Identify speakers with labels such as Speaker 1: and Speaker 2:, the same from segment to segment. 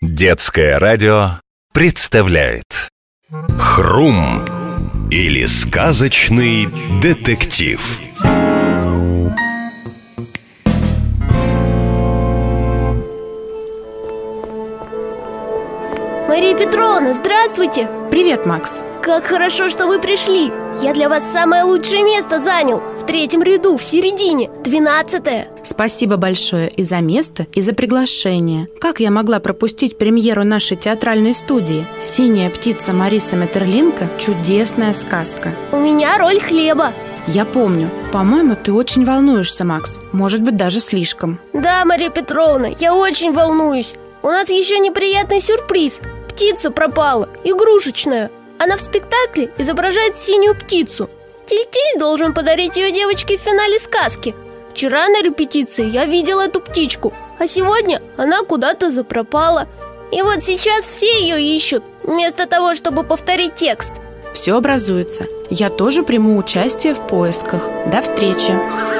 Speaker 1: Детское радио представляет Хрум или сказочный детектив.
Speaker 2: Мария Петровна, здравствуйте!
Speaker 3: Привет, Макс.
Speaker 2: Как хорошо, что вы пришли. Я для вас самое лучшее место занял. В 3-м ряду, в середине, 12-е.
Speaker 3: Спасибо большое и за место, и за приглашение. Как я могла пропустить премьеру нашей театральной студии? «Синяя птица» Мариса Метерлинка – чудесная сказка.
Speaker 2: У меня роль Хлеба.
Speaker 3: Я помню. По-моему, ты очень волнуешься, Макс. Может быть, даже слишком.
Speaker 2: Да, Мария Петровна, я очень волнуюсь. У нас еще неприятный сюрприз. Птица пропала, игрушечная. Она в спектакле изображает синюю птицу. Тиль-Тиль должен подарить ее девочке в финале сказки. Вчера на репетиции я видела эту птичку, а сегодня она куда-то запропала. И вот сейчас все ее ищут, вместо того, чтобы повторить текст.
Speaker 3: Все образуется. Я тоже приму участие в поисках. До встречи.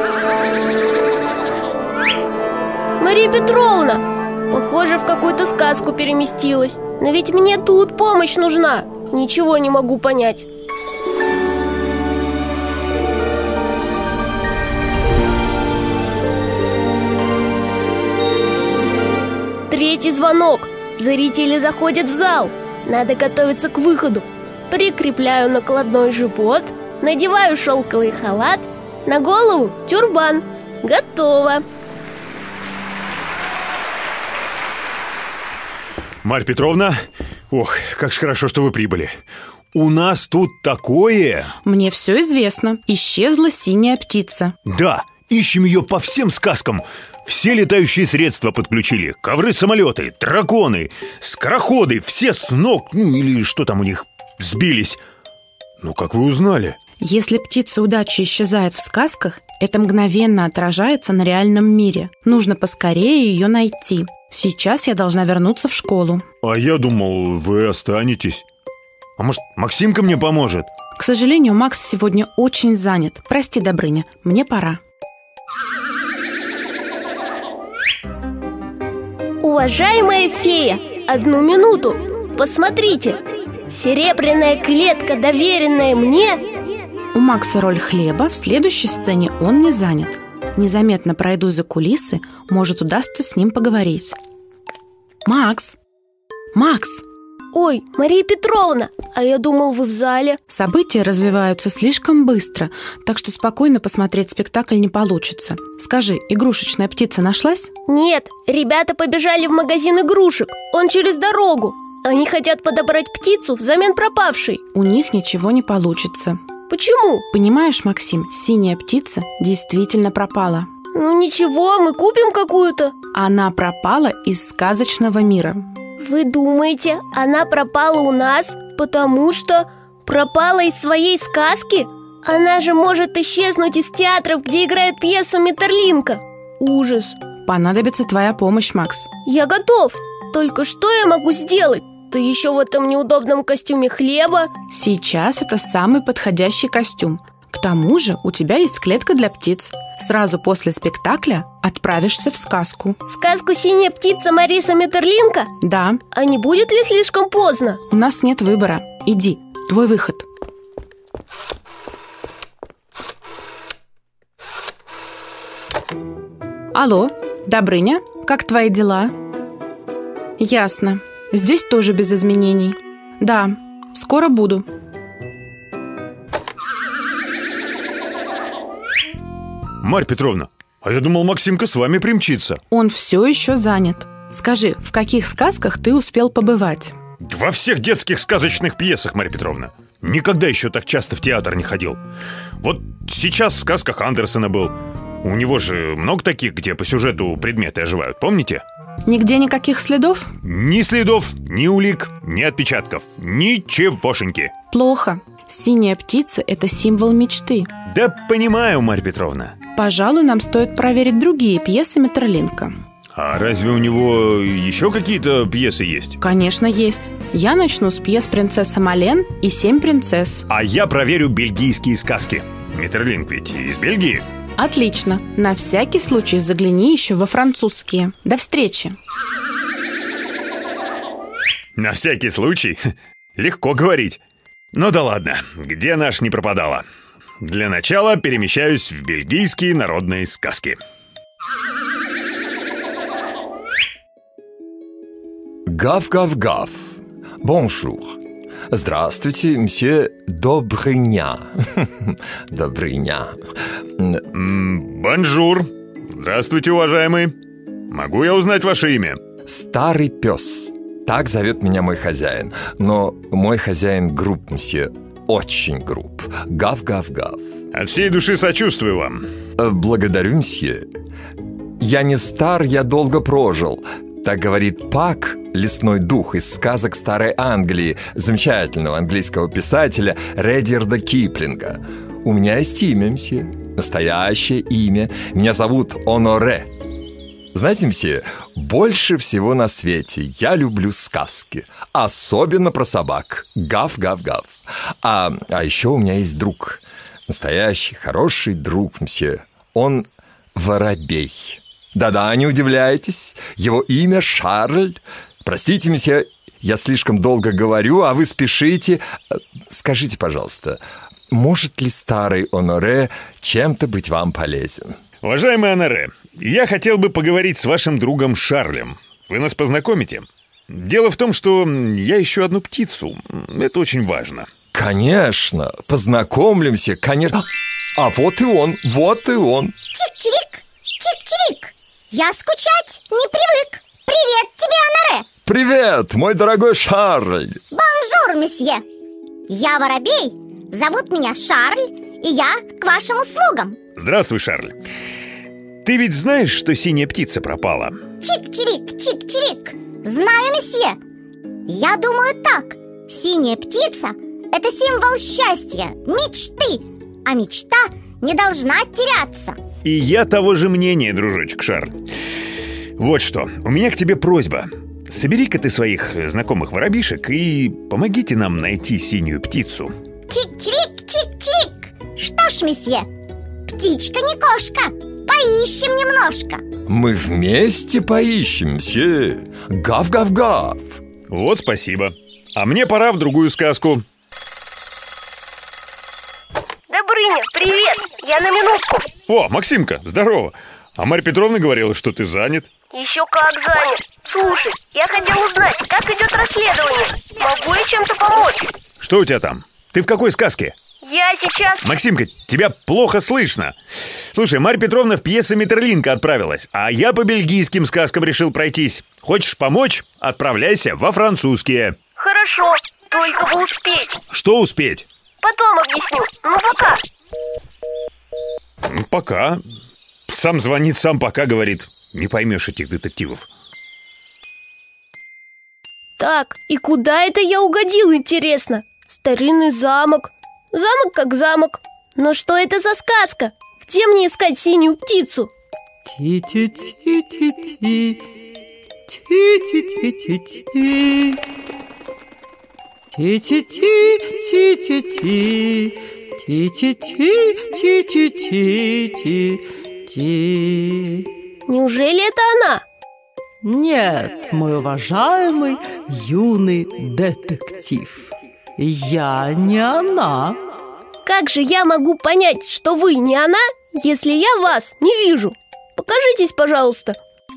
Speaker 2: Мария Петровна, похоже, в какую-то сказку переместилась. Но ведь мне тут помощь нужна. Ничего не могу понять. Третий звонок. Зрители заходят в зал. Надо готовиться к выходу. Прикрепляю накладной живот, надеваю шелковый халат, на голову тюрбан. Готово.
Speaker 4: Марья Петровна, ох, как же хорошо, что вы прибыли. У нас тут такое...
Speaker 3: Мне все известно. Исчезла синяя птица.
Speaker 4: Да, ищем ее по всем сказкам. Все летающие средства подключили. Ковры-самолеты, драконы, скороходы. Все с ног, или что там у них, сбились. Ну, как вы узнали?
Speaker 3: Если птица удачи исчезает в сказках, это мгновенно отражается на реальном мире. Нужно поскорее ее найти. Сейчас я должна вернуться в школу.
Speaker 4: А я думал, вы останетесь. А может, Максимка мне поможет?
Speaker 3: К сожалению, Макс сегодня очень занят. Прости, Добрыня, мне пора.
Speaker 2: Уважаемая фея, 1 минуту. Посмотрите. Серебряная клетка, доверенная мне.
Speaker 3: У Макса роль Хлеба, в следующей сцене он не занят. Незаметно пройду за кулисы, может, удастся с ним поговорить. Макс! Макс!
Speaker 2: Ой, Мария Петровна, а я думал, вы в зале.
Speaker 3: События развиваются слишком быстро, так что спокойно посмотреть спектакль не получится. Скажи, игрушечная птица нашлась?
Speaker 2: Нет, ребята побежали в магазин игрушек. Он через дорогу. Они хотят подобрать птицу взамен пропавшей.
Speaker 3: У них ничего не получится.
Speaker 2: Почему?
Speaker 3: Понимаешь, Максим, синяя птица действительно пропала.
Speaker 2: Ну ничего, мы купим какую-то.
Speaker 3: Она пропала из сказочного мира.
Speaker 2: Вы думаете, она пропала у нас, потому что пропала из своей сказки? Она же может исчезнуть из театров, где играют пьесу Метерлинка. Ужас.
Speaker 3: Понадобится твоя помощь, Макс.
Speaker 2: Я готов. Только что я могу сделать? Ты еще в этом неудобном костюме Хлеба.
Speaker 3: Сейчас это самый подходящий костюм. К тому же у тебя есть клетка для птиц. Сразу после спектакля отправишься в сказку.
Speaker 2: Сказку «Синяя птица» Мариса Метерлинка?
Speaker 3: Да.
Speaker 2: А не будет ли слишком поздно?
Speaker 3: У нас нет выбора. Иди, твой выход. Алло, Добрыня, как твои дела? Ясно. Здесь тоже без изменений. Да, скоро буду.
Speaker 4: Марья Петровна, а я думал, Максимка с вами примчится.
Speaker 3: Он все еще занят. Скажи, в каких сказках ты успел побывать?
Speaker 4: Во всех детских сказочных пьесах, Марья Петровна. Никогда еще так часто в театр не ходил. Вот сейчас в сказках Андерсена был. У него же много таких, где по сюжету предметы оживают, помните?
Speaker 3: Нигде никаких следов?
Speaker 4: Ни следов, ни улик, ни отпечатков. Ничегошеньки.
Speaker 3: Плохо. Синяя птица – это символ мечты.
Speaker 4: Да понимаю, Марья Петровна.
Speaker 3: Пожалуй, нам стоит проверить другие пьесы Метерлинка.
Speaker 4: А разве у него еще какие-то пьесы есть?
Speaker 3: Конечно, есть. Я начну с пьес «Принцесса Мален» и «7 принцесс».
Speaker 4: А я проверю бельгийские сказки. Метерлинк ведь из Бельгии.
Speaker 3: Отлично. На всякий случай загляни еще во французские. До встречи.
Speaker 4: На всякий случай. Легко говорить. Ну да ладно, где наш не пропадала? Для начала перемещаюсь в бельгийские народные сказки.
Speaker 5: Гав-гав-гав. Бонжур. Здравствуйте, мсье Добрыня. Добрыня.
Speaker 4: Бонжур. Здравствуйте, уважаемый. Могу я узнать ваше имя?
Speaker 5: Старый пес. Так зовет меня мой хозяин. Но мой хозяин груб, мсье. Очень груб. Гав-гав-гав.
Speaker 4: От всей души сочувствую вам.
Speaker 5: Благодарю, мсье. Я не стар, я долго прожил. Так говорит Пак, лесной дух из сказок Старой Англии, замечательного английского писателя Редьярда Киплинга. У меня есть имя, мсье. Настоящее имя. Меня зовут Оноре. Знаете, мсье, больше всего на свете я люблю сказки. Особенно про собак. Гав-гав-гав. А еще у меня есть друг. Настоящий, хороший друг, мсье. Он воробей. Да-да, не удивляйтесь. Его имя Шарль. Простите, месье, я слишком долго говорю, а вы спешите. Скажите, пожалуйста, может ли старый Оноре чем-то быть вам полезен?
Speaker 4: Уважаемый Оноре, я хотел бы поговорить с вашим другом Шарлем. Вы нас познакомите? Дело в том, что я ищу одну птицу. Это очень важно.
Speaker 5: Конечно, познакомимся, конечно. А вот и он, вот и он.
Speaker 6: Чик-чирик, чик-чирик. Я скучать не привык. Привет тебе, Оноре.
Speaker 5: Привет, мой дорогой Шарль.
Speaker 6: Бонжур, месье. Я воробей, зовут меня Шарль, и я к вашим услугам.
Speaker 4: Здравствуй, Шарль. Ты ведь знаешь, что синяя птица пропала?
Speaker 6: Чик-чирик, чик-чирик. Знаю, месье. Я думаю так. Синяя птица – это символ счастья, мечты. А мечта не должна теряться.
Speaker 4: И я того же мнения, дружочек Шарль. Вот что, у меня к тебе просьба. Собери-ка ты своих знакомых воробишек и помогите нам найти синюю птицу.
Speaker 6: Чик-чирик, чик-чирик. Что ж, месье, птичка не кошка. Поищем немножко.
Speaker 5: Мы вместе поищем, мсье. Гав-гав-гав.
Speaker 4: Вот спасибо. А мне пора в другую сказку.
Speaker 2: Добрыня, привет! Я на минутку.
Speaker 4: О, Максимка, здорово. А Марья Петровна говорила, что ты занят.
Speaker 2: Еще как занят. Слушай, я хотел узнать, как идет расследование. Могу я чем-то помочь?
Speaker 4: Что у тебя там? Ты в какой сказке?
Speaker 2: Я сейчас...
Speaker 4: Максимка, тебя плохо слышно. Слушай, Марья Петровна в пьесе Метерлинка отправилась, а я по бельгийским сказкам решил пройтись. Хочешь помочь? Отправляйся во французские.
Speaker 2: Хорошо, только бы успеть.
Speaker 4: Что успеть?
Speaker 2: Потом объясню, ну пока.
Speaker 4: Пока. Сам звонит, сам пока говорит. Не поймешь этих детективов.
Speaker 2: Так, и куда это я угодил, интересно? Старинный замок. Замок как замок. Но что это за сказка? Где мне искать синюю птицу?
Speaker 7: Ти-ти-ти-ти-ти, ти-ти-ти-ти-ти, ти-ти-ти-ти-ти, ти-ти-ти-ти-ти-ти.
Speaker 2: Неужели это она?
Speaker 7: Нет, мой уважаемый юный детектив, я не она.
Speaker 2: Как же я могу понять, что вы не она, если я вас не вижу? Покажитесь, пожалуйста.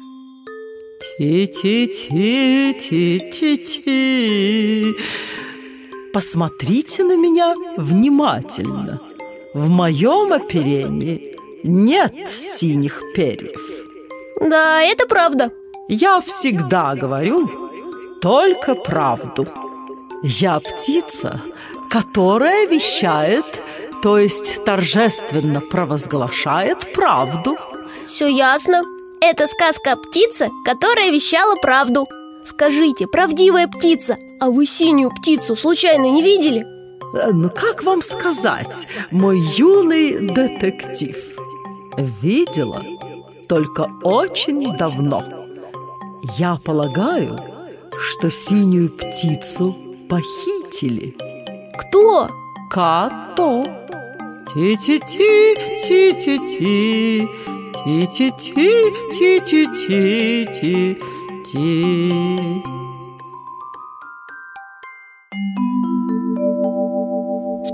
Speaker 7: Ти-ти-ти-ти-ти. Посмотрите на меня внимательно. В моем оперении нет синих перьев.
Speaker 2: Да, это правда.
Speaker 7: Я всегда говорю только правду. Я птица, которая вещает, то есть торжественно провозглашает правду.
Speaker 2: Все ясно. Это сказка о птице, которая вещала правду. Скажите, правдивая птица, а вы синюю птицу случайно не видели?
Speaker 7: Ну, как вам сказать, мой юный детектив? Видела, только очень давно. Я полагаю, что синюю птицу похитили.
Speaker 2: Кто?
Speaker 7: Като. Ти-ти-ти, ти-ти-ти, ти-ти-ти, ти-ти-ти, ти-ти.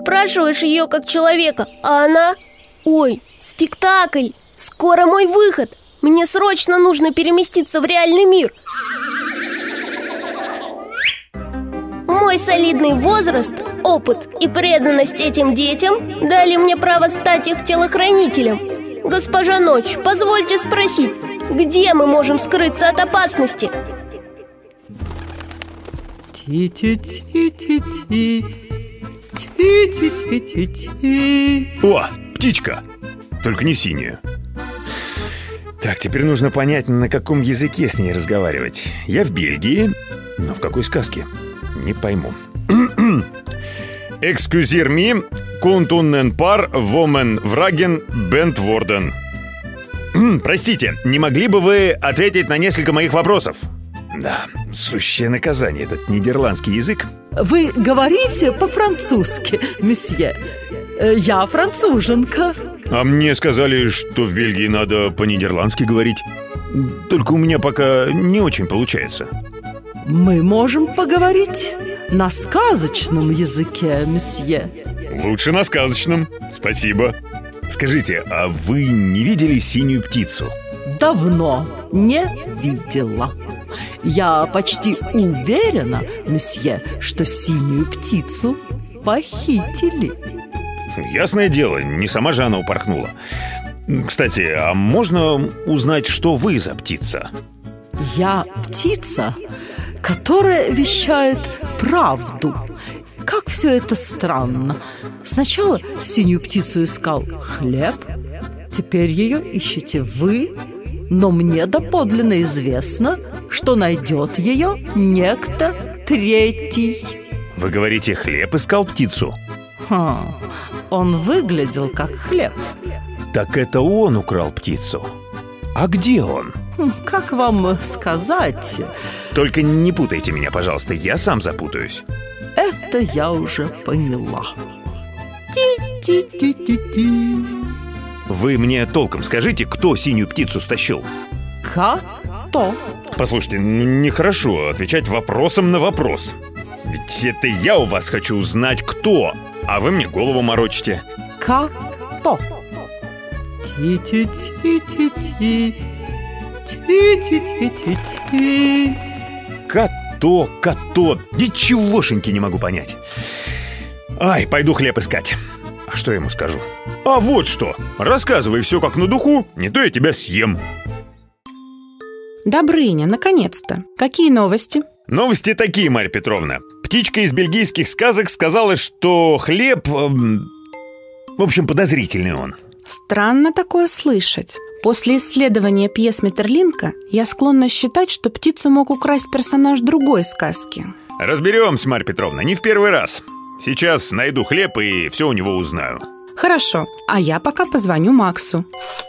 Speaker 2: Допрашиваешь ее как человека, а она... Ой, спектакль! Скоро мой выход! Мне срочно нужно переместиться в реальный мир. Мой солидный возраст, опыт и преданность этим детям дали мне право стать их телохранителем. Госпожа Ночь, позвольте спросить, где мы можем скрыться от опасности?
Speaker 7: Ти-ти-ти-ти-ти, ти-ти-ти-ти-ти.
Speaker 4: О, птичка! Только не синяя. Так, теперь нужно понять, на каком языке с ней разговаривать. Я в Бельгии, но в какой сказке? Не пойму. Экскюзир ми, контуннен пар, вомен враген, бентворден. Простите, не могли бы вы ответить на несколько моих вопросов? Да, сущее наказание, этот нидерландский язык.
Speaker 7: Вы говорите по-французски, месье. Я француженка.
Speaker 4: А мне сказали, что в Бельгии надо по-нидерландски говорить. Только у меня пока не очень получается.
Speaker 7: Мы можем поговорить на сказочном языке, месье.
Speaker 4: Лучше на сказочном, спасибо. Скажите, а вы не видели синюю птицу?
Speaker 7: Давно не видела. Я почти уверена, месье, что синюю птицу похитили.
Speaker 4: Ясное дело, не сама же она упорхнула. Кстати, а можно узнать, что вы за птица?
Speaker 7: Я птица, которая вещает правду. Как все это странно. Сначала синюю птицу искал хлеб, теперь ее ищете вы, но мне доподлинно известно, что найдет ее некто третий.
Speaker 4: Вы говорите, хлеб искал птицу?
Speaker 7: Он выглядел как хлеб.
Speaker 4: Так это он украл птицу. А где он?
Speaker 7: Как вам сказать?
Speaker 4: Только не путайте меня, пожалуйста, я сам запутаюсь.
Speaker 7: Это я уже поняла. Ти-ти-ти-ти-ти.
Speaker 4: Вы мне толком скажите, кто синюю птицу стащил?
Speaker 7: Кто?
Speaker 4: Послушайте, нехорошо отвечать вопросом на вопрос. Ведь это я у вас хочу узнать, кто, а вы мне голову морочите.
Speaker 7: Кто? Ти-ти-ти-ти-ти. Ти-ти-ти-ти-ти.
Speaker 4: Кото, ничегошеньки не могу понять. Ай, пойду хлеб искать. А что я ему скажу? А вот что, рассказывай все как на духу, не то я тебя съем.
Speaker 3: Добрыня, наконец-то. Какие новости?
Speaker 4: Новости такие, Марья Петровна. Птичка из бельгийских сказок сказала, что хлеб... в общем, подозрительный он.
Speaker 3: Странно такое слышать. После исследования пьес Метерлинка я склонна считать, что птицу мог украсть персонаж другой сказки.
Speaker 4: Разберемся, Марья Петровна, не в первый раз. Сейчас найду хлеб и все у него узнаю.
Speaker 3: Хорошо, а я пока позвоню Максу.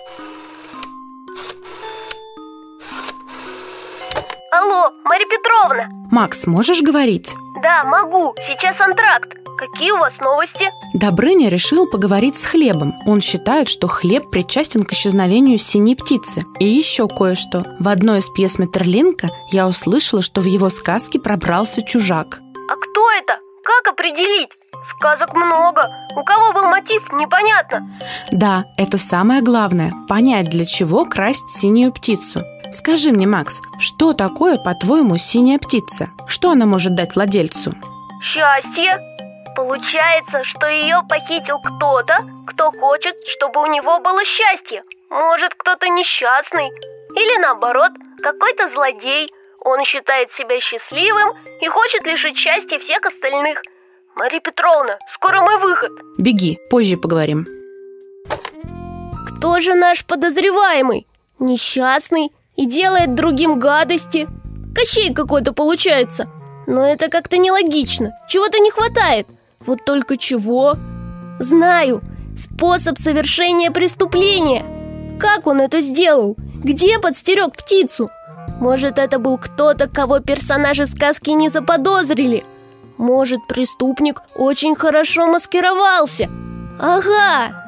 Speaker 2: Алло, Марья Петровна.
Speaker 3: Макс, можешь говорить?
Speaker 2: Да, могу, сейчас антракт. Какие у вас новости?
Speaker 3: Добрыня решил поговорить с Хлебом. Он считает, что Хлеб причастен к исчезновению синей птицы. И еще кое-что. В одной из пьес Метерлинка я услышала, что в его сказке пробрался чужак.
Speaker 2: А кто это? Как определить? Сказок много. У кого был мотив, непонятно.
Speaker 3: Да, это самое главное. Понять, для чего красть синюю птицу. Скажи мне, Макс, что такое, по-твоему, синяя птица? Что она может дать владельцу?
Speaker 2: Счастье. Получается, что ее похитил кто-то, кто хочет, чтобы у него было счастье. Может, кто-то несчастный. Или наоборот, какой-то злодей. Он считает себя счастливым и хочет лишить счастья всех остальных. Марья Петровна, скоро мой выход.
Speaker 3: Беги, позже поговорим.
Speaker 2: Кто же наш подозреваемый? Несчастный и делает другим гадости. Кощей какой-то получается. Но это как-то нелогично. Чего-то не хватает. Вот только чего? Знаю. Способ совершения преступления. Как он это сделал? Где подстерег птицу? Может, это был кто-то, кого персонажи сказки не заподозрили? Может, преступник очень хорошо маскировался? Ага!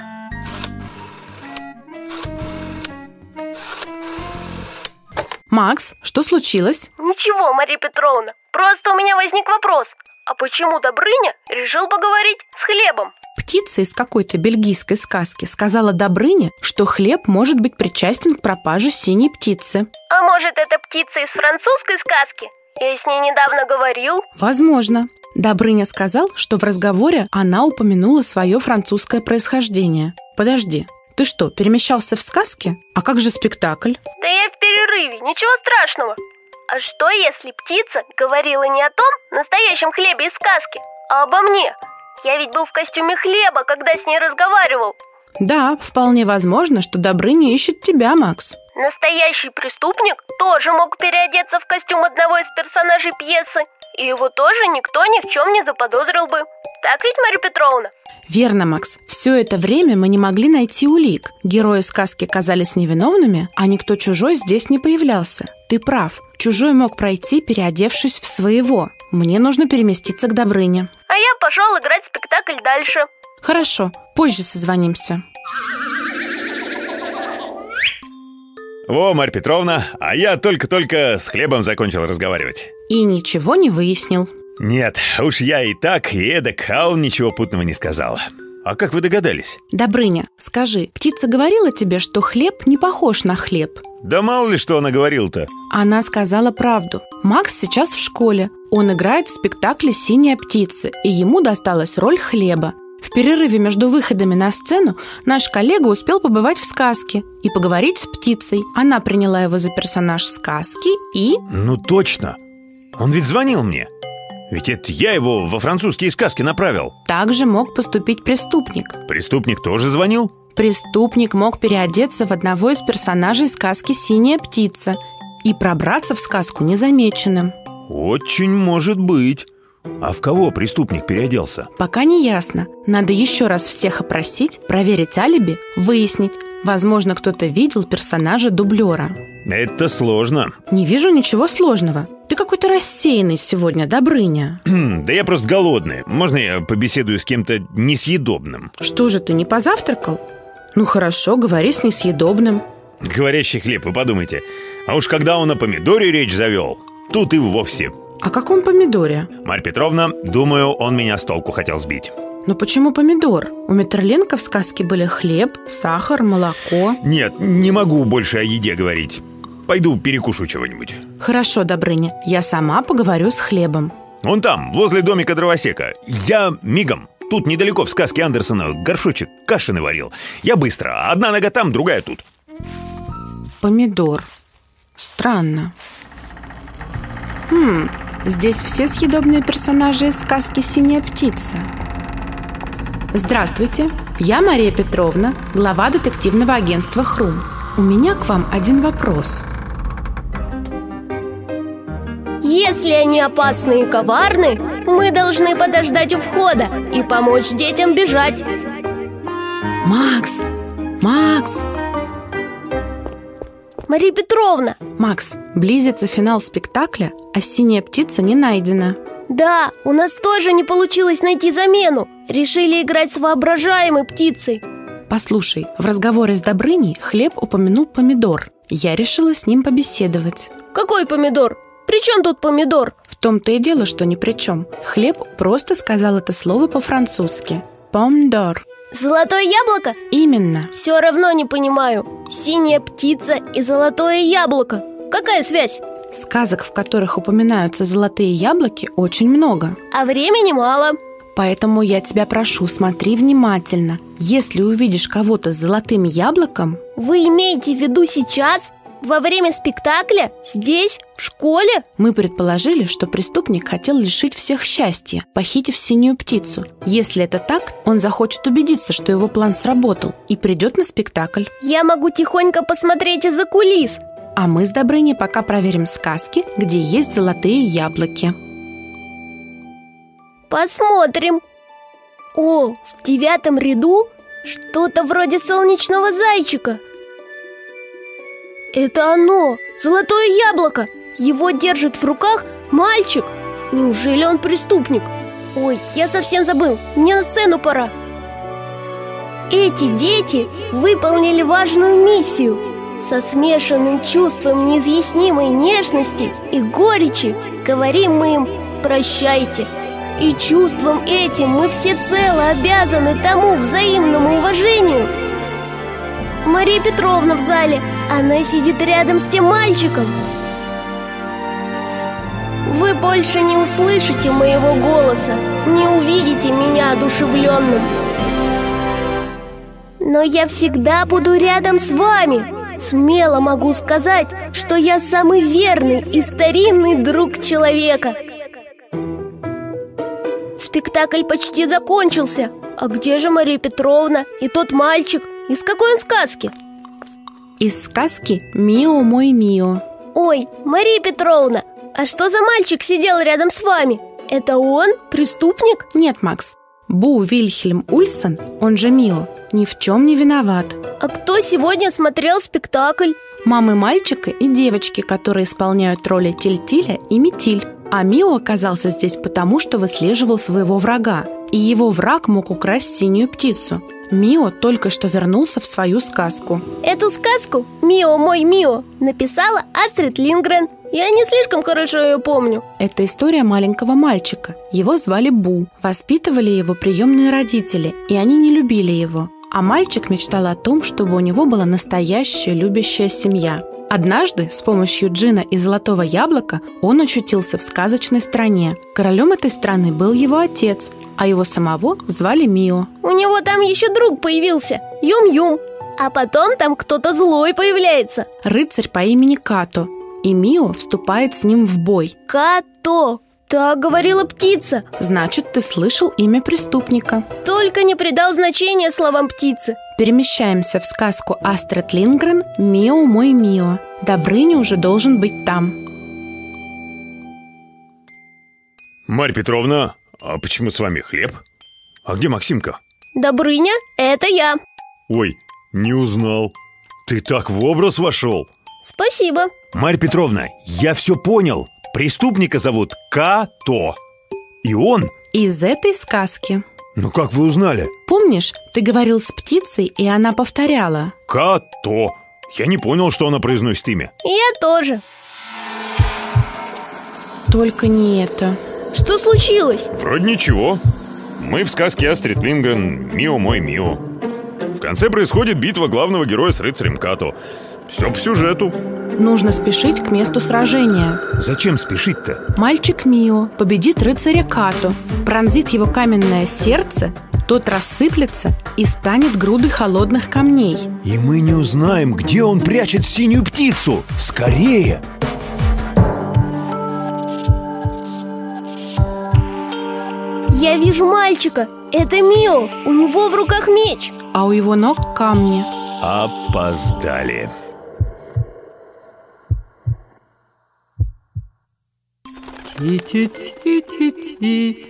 Speaker 3: Макс, что случилось?
Speaker 2: Ничего, Марья Петровна. Просто у меня возник вопрос. А почему Добрыня решил поговорить с Хлебом?
Speaker 3: Птица из какой-то бельгийской сказки сказала Добрыне, что Хлеб может быть причастен к пропаже синей птицы.
Speaker 2: А может, это птица из французской сказки? Я с ней недавно говорил.
Speaker 3: Возможно. Добрыня сказал, что в разговоре она упомянула свое французское происхождение. Подожди, ты что, перемещался в сказке? А как же спектакль?
Speaker 2: Да я в перерыве, ничего страшного. А что, если птица говорила не о том настоящем Хлебе из сказки, а обо мне? Я ведь был в костюме Хлеба, когда с ней разговаривал.
Speaker 3: Да, вполне возможно, что Добрыня ищет тебя, Макс.
Speaker 2: Настоящий преступник тоже мог переодеться в костюм одного из персонажей пьесы, и его тоже никто ни в чем не заподозрил бы. Так ведь, Марья Петровна?
Speaker 3: Верно, Макс. Все это время мы не могли найти улик. Герои сказки казались невиновными, а никто чужой здесь не появлялся. Ты прав. Чужой мог пройти, переодевшись в своего. Мне нужно переместиться к Добрыне.
Speaker 2: А я пошел играть спектакль дальше.
Speaker 3: Хорошо, позже созвонимся.
Speaker 4: Во, Марья Петровна, а я только-только с Хлебом закончил разговаривать.
Speaker 3: И ничего не выяснил.
Speaker 4: Нет, уж я и так, и эдак, а он ничего путного не сказал. А как вы догадались?
Speaker 3: Добрыня, скажи, птица говорила тебе, что Хлеб не похож на хлеб?
Speaker 4: Да мало ли, что она говорила-то.
Speaker 3: Она сказала правду. Макс сейчас в школе. Он играет в спектакле «Синяя птица», и ему досталась роль Хлеба. В перерыве между выходами на сцену наш коллега успел побывать в сказке и поговорить с птицей. Она приняла его за персонаж сказки и...
Speaker 4: Ну точно! Он ведь звонил мне. Ведь это я его во французские сказки направил.
Speaker 3: Также мог поступить преступник.
Speaker 4: Преступник тоже звонил?
Speaker 3: Преступник мог переодеться в одного из персонажей сказки «Синяя птица» и пробраться в сказку незамеченным.
Speaker 4: Очень может быть. А в кого преступник переоделся?
Speaker 3: Пока не ясно. Надо еще раз всех опросить, проверить алиби, выяснить. Возможно, кто-то видел персонажа-дублера.
Speaker 4: Это сложно.
Speaker 3: Не вижу ничего сложного. Ты какой-то рассеянный сегодня, Добрыня.
Speaker 4: Да я просто голодный. Можно я побеседую с кем-то несъедобным?
Speaker 3: Что же, ты не позавтракал? Ну хорошо, говори с несъедобным.
Speaker 4: Говорящий хлеб, вы подумайте. А уж когда он о помидоре речь завел, тут и вовсе.
Speaker 3: О каком помидоре?
Speaker 4: Марья Петровна, думаю, он меня с толку хотел сбить.
Speaker 3: Но почему помидор? У Меттерленка в сказке были хлеб, сахар, молоко.
Speaker 4: Нет, не могу больше о еде говорить. Пойду перекушу чего-нибудь.
Speaker 3: Хорошо, Добрыня, я сама поговорю с Хлебом.
Speaker 4: Он там, возле домика дровосека. Я мигом. Тут недалеко в сказке Андерсона горшочек каши наварил. Я быстро. Одна нога там, другая тут.
Speaker 3: Помидор. Странно. Здесь все съедобные персонажи из сказки «Синяя птица». Здравствуйте, я Мария Петровна, глава детективного агентства «Хрум». У меня к вам один вопрос.
Speaker 2: Если они опасны и коварны, мы должны подождать у входа и помочь детям бежать.
Speaker 3: Макс! Макс!
Speaker 2: Мария Петровна!
Speaker 3: Макс, близится финал спектакля, а синяя птица не найдена.
Speaker 2: Да, у нас тоже не получилось найти замену. Решили играть с воображаемой птицей.
Speaker 3: Послушай, в разговоре с Добрыней Хлеб упомянул помидор. Я решила с ним побеседовать.
Speaker 2: Какой помидор? При чем тут помидор?
Speaker 3: В том-то и дело, что ни при чем. Хлеб просто сказал это слово по-французски. Помидор.
Speaker 2: Золотое яблоко?
Speaker 3: Именно.
Speaker 2: Все равно не понимаю. Синяя птица и золотое яблоко. Какая связь?
Speaker 3: Сказок, в которых упоминаются золотые яблоки, очень много.
Speaker 2: А времени мало.
Speaker 3: Поэтому я тебя прошу, смотри внимательно. Если увидишь кого-то с золотым яблоком...
Speaker 2: Вы имеете в виду сейчас? Во время спектакля? Здесь? В школе?
Speaker 3: Мы предположили, что преступник хотел лишить всех счастья, похитив синюю птицу. Если это так, он захочет убедиться, что его план сработал, и придет на спектакль.
Speaker 2: Я могу тихонько посмотреть из-за кулис.
Speaker 3: А мы с Добрыней пока проверим сказки, где есть золотые яблоки.
Speaker 2: Посмотрим. О, в 9 ряду что-то вроде солнечного зайчика. Это оно, золотое яблоко. Его держит в руках мальчик. Неужели он преступник? Ой, я совсем забыл, мне на сцену пора. Эти дети выполнили важную миссию. Со смешанным чувством неизъяснимой нежности и горечи говорим мы им «прощайте». И чувством этим мы всецело обязаны тому взаимному уважению. Мария Петровна в зале. Она сидит рядом с тем мальчиком. Вы больше не услышите моего голоса, не увидите меня одушевленным. Но я всегда буду рядом с вами. Смело могу сказать, что я самый верный и старинный друг человека. Спектакль почти закончился. А где же Мария Петровна и тот мальчик? Из какой он сказки?
Speaker 3: Из сказки «Мио, мой Мио».
Speaker 2: Ой, Мария Петровна, а что за мальчик сидел рядом с вами? Это он? Преступник?
Speaker 3: Нет, Макс. Бу Вильхельм Ульсон, он же Мио, ни в чем не виноват.
Speaker 2: А кто сегодня смотрел спектакль?
Speaker 3: Мамы мальчика и девочки, которые исполняют роли Тильтиля и Метиль. А Мио оказался здесь потому, что выслеживал своего врага. И его враг мог украсть синюю птицу. Мио только что вернулся в свою сказку.
Speaker 2: Эту сказку «Мио, мой Мио» написала Астрид Линдгрен. Я не слишком хорошо ее помню.
Speaker 3: Это история маленького мальчика. Его звали Бу. Воспитывали его приемные родители, и они не любили его. А мальчик мечтал о том, чтобы у него была настоящая любящая семья. Однажды с помощью джина и золотого яблока он очутился в сказочной стране. Королем этой страны был его отец, а его самого звали Мио.
Speaker 2: У него там еще друг появился, Юм-Юм. А потом там кто-то злой появляется.
Speaker 3: Рыцарь по имени Като. И Мио вступает с ним в бой.
Speaker 2: Като, так говорила птица.
Speaker 3: Значит, ты слышал имя преступника.
Speaker 2: Только не придал значения словам птицы.
Speaker 3: Перемещаемся в сказку Астрид Линдгрен «Мио, мой Мио». Добрыня уже должен быть там.
Speaker 4: Марья Петровна, а почему с вами хлеб? А где Максимка?
Speaker 2: Добрыня, это я.
Speaker 4: Ой, не узнал. Ты так в образ вошел.
Speaker 2: Спасибо.
Speaker 4: Марья Петровна, я все понял. Преступника зовут Като. И он...
Speaker 3: Из этой сказки.
Speaker 4: Ну как вы узнали?
Speaker 3: Помнишь, ты говорил с птицей, и она повторяла?
Speaker 4: Като. Я не понял, что она произносит имя.
Speaker 2: Я тоже.
Speaker 3: Только не это.
Speaker 2: Что случилось?
Speaker 4: Вроде ничего. Мы в сказке Астрид Линдгрен «Мио, мой Мио». В конце происходит битва главного героя с рыцарем Като. Все по сюжету.
Speaker 3: Нужно спешить к месту сражения.
Speaker 4: Зачем спешить-то?
Speaker 3: Мальчик Мио победит рыцаря Като, пронзит его каменное сердце, тот рассыплется и станет грудой холодных камней.
Speaker 4: И мы не узнаем, где он прячет синюю птицу. Скорее!
Speaker 2: Я вижу мальчика. Это Мио. У него в руках меч.
Speaker 3: А у его ног камни.
Speaker 4: Опоздали.
Speaker 7: Ти-ти-ти-ти-ти,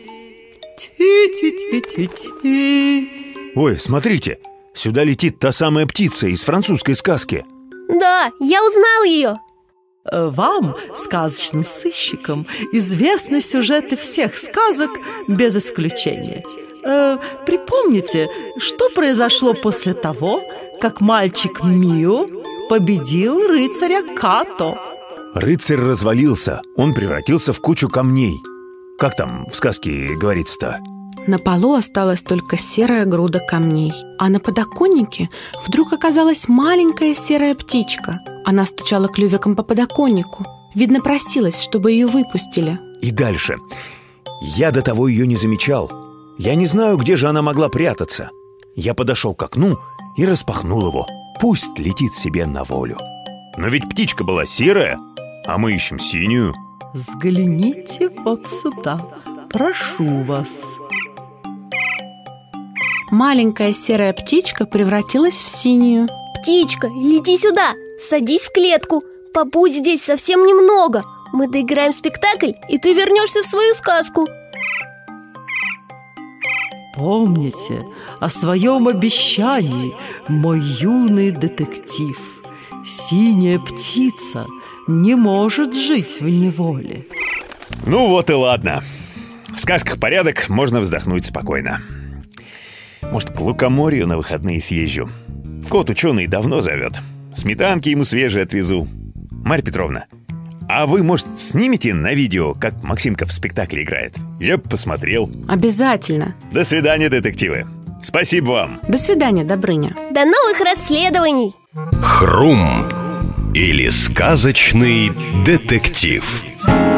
Speaker 7: ти-ти-ти-ти-ти.
Speaker 4: Ой, смотрите, сюда летит та самая птица из французской сказки.
Speaker 2: Да, я узнал ее.
Speaker 7: Вам, сказочным сыщикам, известны сюжеты всех сказок без исключения. Припомните, что произошло после того, как мальчик Мио победил рыцаря Като?
Speaker 4: Рыцарь развалился, он превратился в кучу камней. Как там в сказке говорится-то?
Speaker 3: На полу осталась только серая груда камней. А на подоконнике вдруг оказалась маленькая серая птичка. Она стучала клювиком по подоконнику. Видно, просилась, чтобы ее выпустили.
Speaker 4: И дальше. Я до того ее не замечал. Я не знаю, где же она могла прятаться. Я подошел к окну и распахнул его. Пусть летит себе на волю. Но ведь птичка была серая, а мы ищем синюю.
Speaker 7: Взгляните вот сюда, прошу вас.
Speaker 3: Маленькая серая птичка превратилась в синюю.
Speaker 2: Птичка, лети сюда, садись в клетку. Побудь здесь совсем немного. Мы доиграем спектакль, и ты вернешься в свою сказку.
Speaker 7: Помните о своем обещании, мой юный детектив. Синяя птица не может жить в неволе.
Speaker 4: Ну вот и ладно. В сказках порядок, можно вздохнуть спокойно. Может, к лукоморью на выходные съезжу. Кот ученый давно зовет. Сметанки ему свежие отвезу. Марья Петровна, А вы, может, снимете на видео, как Максимка в спектакле играет? Я бы посмотрел.
Speaker 3: Обязательно.
Speaker 4: До свидания, детективы. Спасибо вам.
Speaker 3: До свидания, Добрыня.
Speaker 2: До новых расследований.
Speaker 1: Хрум или сказочный детектив.